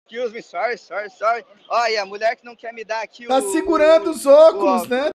Excuse me, sorry. Olha, a mulher que não quer me dar aqui tá segurando os óculos, né?